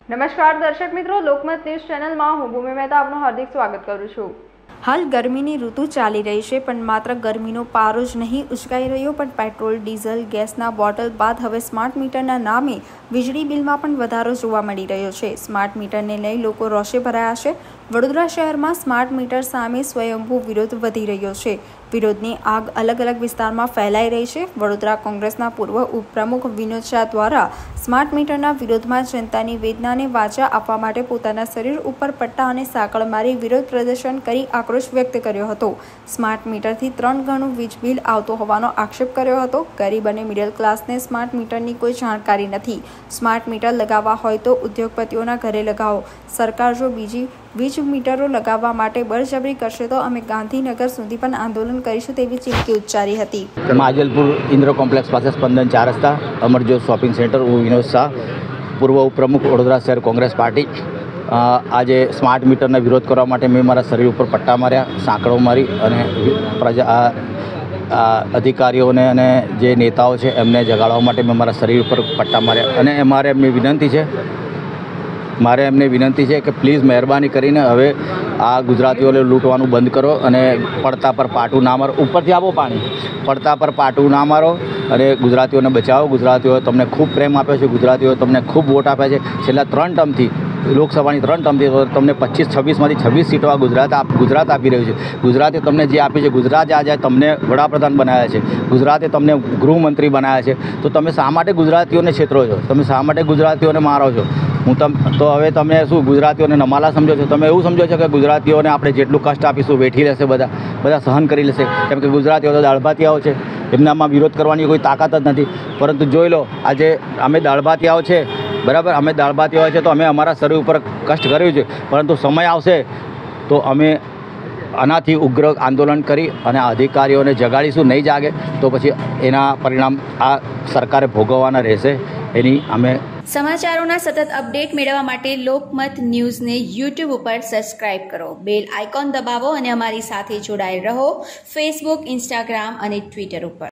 નમસ્કાર દર્શક મિત્રો, લોકમત ન્યૂઝ ચેનલમાં હું ભૂમિ મહેતા આપનું હાર્દિક સ્વાગત કરું છું। હાલ ગરમીની ઋતુ ચાલી રહી છે, પણ માત્ર ગરમીનો પારો જ નહીં ઉચકાઈ રહ્યો, પણ પેટ્રોલ, ડીઝલ, ગેસના બોટલ બાદ હવે સ્માર્ટ મીટરના નામે વીજળી બિલમાં પણ વધારો જોવા મળી રહ્યો છે। સ્માર્ટ મીટરને લઈ લોકો રોષે ભરાયા છે। વડોદરા શહેરમાં સ્માર્ટ મીટર સામે સ્વયંભૂ વિરોધ વધી રહ્યો છે। વિરોધની આગ અલગ અલગ વિસ્તારમાં ફેલાઈ રહી છે। વડોદરા કોંગ્રેસના પૂર્વ ઉપપ્રમુખ વિનોદ શાહ દ્વારા સ્માર્ટ મીટરના વિરોધમાં જનતાની વેદનાને વાચા આપવા માટે પોતાના શરીર ઉપર પટ્ટા અને સાંકળ મારી વિરોધ પ્રદર્શન કરી આક્રોશ વ્યક્ત કર્યો હતો। સ્માર્ટ મીટરથી 3 ગણું વીજ બિલ આવતો હોવાનો આક્ષેપ કર્યો હતો। ગરીબ અને મિડલ ક્લાસને સ્માર્ટ મીટરની કોઈ જાણકારી નથી। સ્માર્ટ મીટર લગાવવા હોય તો ઉદ્યોગપતિઓના ઘરે લગાવો। સરકાર જો બીજી વીજ મીટરો લગાવવા માટે બળજબરી કરશે તો અમે ગાંધીનગર સુધી પણ આંદોલન કરીશું તેવી ચીમકી ઉચ્ચારી હતી। માજલપુર ઇન્દ્ર કોમ્પ્લેક્સ પાસે સ્પંદન 4 રસ્તા અમરજોત શોપિંગ સેન્ટર। હું વિનોદ શાહ, પૂર્વ ઉપપ્રમુખ વડોદરા શહેર કોંગ્રેસ પાર્ટી। આજે સ્માર્ટ મીટરનો વિરોધ કરવા માટે મેં મારા શરીર ઉપર પટ્ટા માર્યા, સાંકળો મારી અને અધિકારીઓને અને જે નેતાઓ છે એમને જગાડવા માટે મેં મારા શરીર ઉપર પટ્ટા માર્યા। અને મારે એમને વિનંતી છે કે પ્લીઝ મહેરબાની કરીને હવે આ ગુજરાતીઓને લૂંટવાનું બંધ કરો અને પડતા પર પાટું ના મારો। ઉપરથી આપો પાણી, પડતા પર પાટું ના મારો અને ગુજરાતીઓને બચાવો। ગુજરાતીઓએ તમને ખૂબ પ્રેમ આપ્યો છે, ગુજરાતીઓએ તમને ખૂબ વોટ આપ્યા છે। છેલ્લા 3 ટર્મથી, લોકસભાની 3 ટર્મથી તમને 25-26માંથી 26 સીટો આ ગુજરાત આપી રહ્યું છે। ગુજરાતે તમને જે આપી છે, ગુજરાતે આજે તમને વડાપ્રધાન બનાવ્યા છે, ગુજરાતે તમને ગૃહમંત્રી બનાવ્યા છે, તો તમે શા માટે ગુજરાતીઓને છેતરો છો? તમે શા માટે ગુજરાતીઓને મારો છો? તો હવે તમે શું ગુજરાતીઓને નમાલા સમજો છો? તમે એવું સમજો છો કે ગુજરાતીઓને આપણે જેટલું કષ્ટ આપીશું વેઠી લેશે, બધા સહન કરી લેશે? કેમ કે ગુજરાતીઓ તો દાળભાતિયાઓ છે, એમનામાં વિરોધ કરવાની કોઈ તાકાત જ નથી। પરંતુ જોઈ લો, આજે અમે દાળભાતિયાઓ છે, બરાબર, અમે દાળભાતિયાઓ છે તો અમે અમારા શરીર ઉપર કષ્ટ કર્યું છે, પરંતુ સમય આવશે તો અમે આનાથી ઉગ્ર આંદોલન કરી અને અધિકારીઓને જગાડીશું। નહીં જાગે તો પછી એના પરિણામ આ સરકારે ભોગવવાના રહેશે। એની અમે સમાચારોના સતત અપડેટ મેળવવા માટે લોકમત ન્યૂઝને યુટ્યુબ ઉપર સબસ્ક્રાઇબ કરો, બેલ આઇકોન દબાવો અને અમારી સાથે જોડાયેલ રહો ફેસબુક, ઇન્સ્ટાગ્રામ અને ટ્વિટર ઉપર।